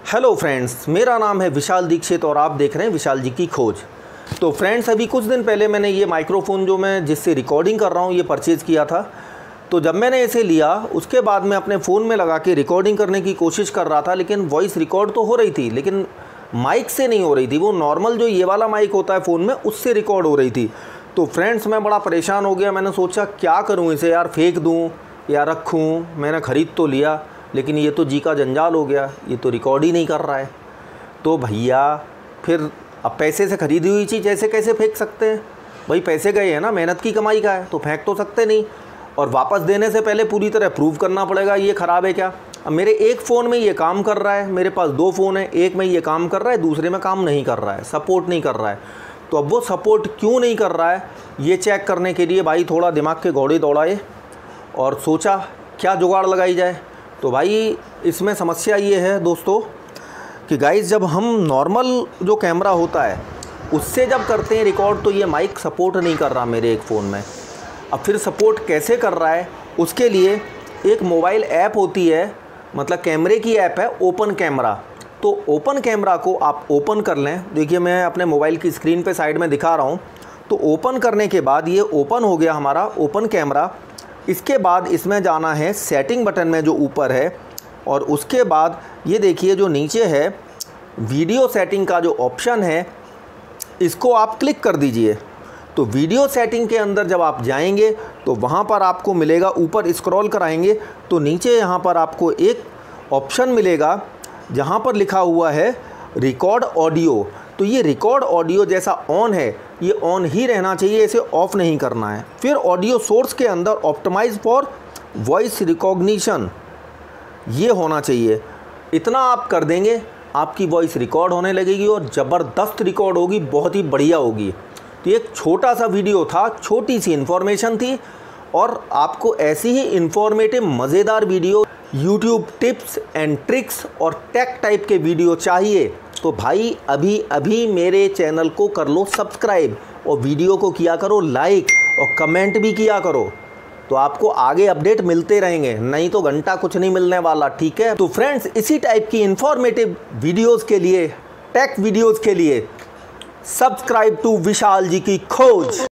Hello friends, मेरा नाम है विशाल दीक्षित और आप देख रहे हैं विशाल जी की खोज। तो फ्रेंड्स, अभी कुछ दिन पहले मैंने ये माइक्रोफ़ोन जो मैं जिससे रिकॉर्डिंग कर रहा हूँ ये परचेज़ किया था। तो जब मैंने इसे लिया उसके बाद मैं अपने फ़ोन में लगा के रिकॉर्डिंग करने की कोशिश कर रहा था, लेकिन वॉइस रिकॉर्ड तो हो रही थी लेकिन माइक से नहीं हो रही थी। वो नॉर्मल जो ये वाला माइक होता है फ़ोन में उससे रिकॉर्ड हो रही थी। तो फ्रेंड्स, मैं बड़ा परेशान हो गया। मैंने सोचा क्या करूँ इसे, यार फेंक दूँ या रखूँ। मैंने ख़रीद तो लिया लेकिन ये तो जी का जंजाल हो गया, ये तो रिकॉर्ड ही नहीं कर रहा है। तो भैया फिर अब पैसे से ख़रीदी हुई चीज़ ऐसे कैसे फेंक सकते हैं भाई? पैसे गए हैं ना, मेहनत की कमाई का है, तो फेंक तो सकते नहीं। और वापस देने से पहले पूरी तरह प्रूव करना पड़ेगा ये ख़राब है क्या। अब मेरे एक फ़ोन में ये काम कर रहा है, मेरे पास 2 फ़ोन है, एक में ये काम कर रहा है, दूसरे में काम नहीं कर रहा है, सपोर्ट नहीं कर रहा है। तो अब वो सपोर्ट क्यों नहीं कर रहा है ये चेक करने के लिए भाई थोड़ा दिमाग के घोड़े दौड़ाए और सोचा क्या जुगाड़ लगाई जाए। तो भाई इसमें समस्या ये है दोस्तों कि गाइस, जब हम नॉर्मल जो कैमरा होता है उससे जब करते हैं रिकॉर्ड तो ये माइक सपोर्ट नहीं कर रहा मेरे एक फ़ोन में। अब फिर सपोर्ट कैसे कर रहा है, उसके लिए एक मोबाइल ऐप होती है, मतलब कैमरे की ऐप है ओपन कैमरा। तो ओपन कैमरा को आप ओपन कर लें। देखिए मैं अपने मोबाइल की स्क्रीन पे साइड में दिखा रहा हूँ। तो ओपन करने के बाद ये ओपन हो गया हमारा ओपन कैमरा। इसके बाद इसमें जाना है सेटिंग बटन में जो ऊपर है, और उसके बाद ये देखिए जो नीचे है वीडियो सेटिंग का जो ऑप्शन है इसको आप क्लिक कर दीजिए। तो वीडियो सेटिंग के अंदर जब आप जाएंगे तो वहाँ पर आपको मिलेगा, ऊपर स्क्रॉल कराएंगे तो नीचे यहाँ पर आपको एक ऑप्शन मिलेगा जहाँ पर लिखा हुआ है रिकॉर्ड ऑडियो। तो ये रिकॉर्ड ऑडियो जैसा ऑन है ये ऑन ही रहना चाहिए, इसे ऑफ़ नहीं करना है। फिर ऑडियो सोर्स के अंदर ऑप्टिमाइज फॉर वॉइस रिकॉग्निशन ये होना चाहिए। इतना आप कर देंगे आपकी वॉइस रिकॉर्ड होने लगेगी और ज़बरदस्त रिकॉर्ड होगी, बहुत ही बढ़िया होगी। तो एक छोटा सा वीडियो था, छोटी सी इन्फॉर्मेशन थी, और आपको ऐसी ही इन्फॉर्मेटिव मज़ेदार video, YouTube tips and tricks और टेक टाइप के वीडियो चाहिए तो भाई अभी अभी मेरे चैनल को कर लो सब्सक्राइब और वीडियो को किया करो लाइक और कमेंट भी किया करो। तो आपको आगे अपडेट मिलते रहेंगे, नहीं तो घंटा कुछ नहीं मिलने वाला, ठीक है। तो फ्रेंड्स, इसी टाइप की इन्फॉर्मेटिव वीडियोस के लिए, टेक वीडियोस के लिए सब्सक्राइब टू विशाल जी की खोज।